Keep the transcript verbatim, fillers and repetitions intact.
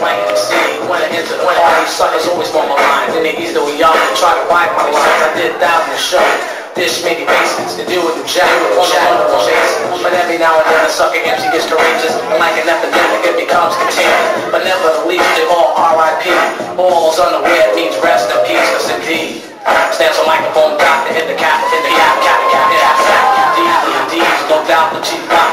mic M C. When I enter the party, suckers always on my line. Then they ease the young and try to wipe my lines. I did thousands of shows. Dish many basements to deal with the jack on the run of chase. But every now and then a sucker M C gets courageous, and like an epidemic it becomes contagious. But never the least they all R I P. All's unaware means rest in peace, cause indeed stands for microphone doctor, hit the cap, hit the cap, cap, cap, cap, cap, cap. Indeed, indeed, no doubt the chief